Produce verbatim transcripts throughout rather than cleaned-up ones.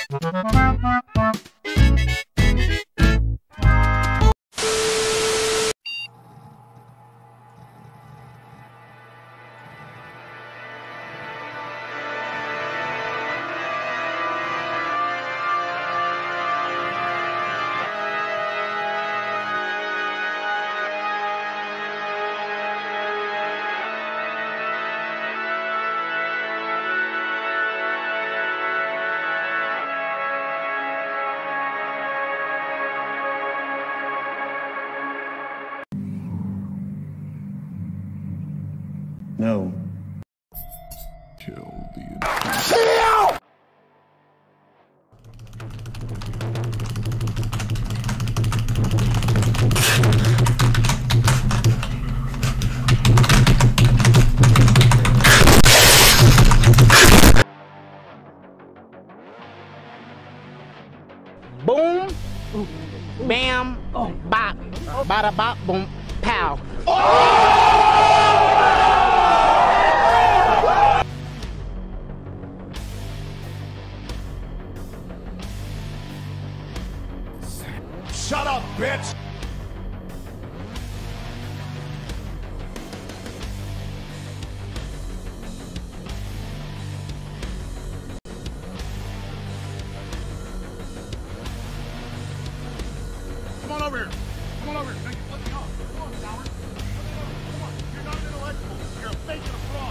No. Kill the Boom, bam, bop, bada bop, boom, pow. Shut up, bitch! Come on over here. Come on over here. Make it let me off. Come on, coward. Come on. You're not an intellectual. You're a fake and a fraud.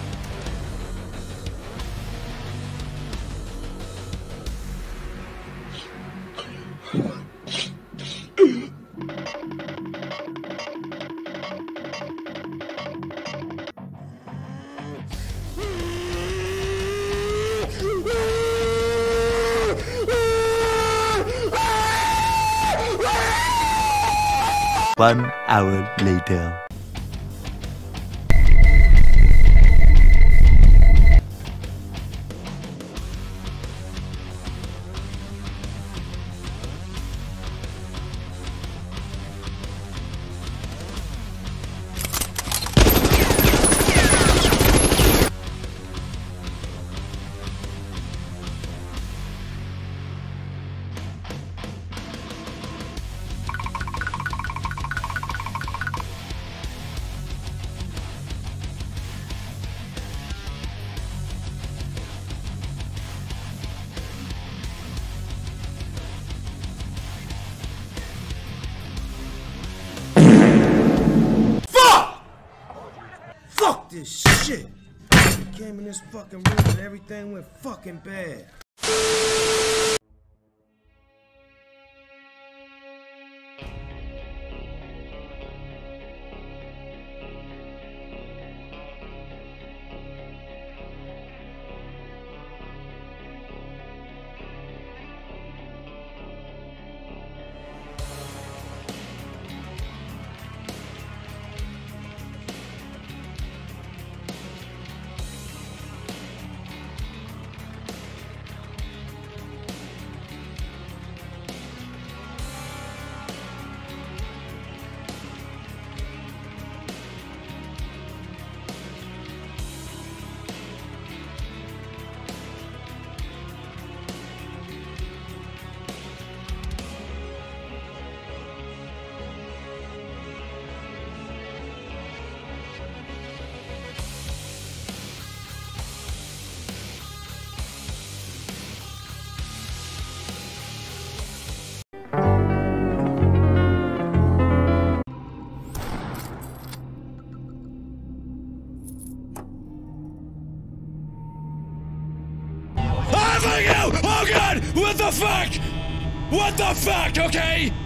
One hour later. Fuck this shit! We came in this fucking room and everything went fucking bad. Oh God! What the fuck? What the fuck, okay?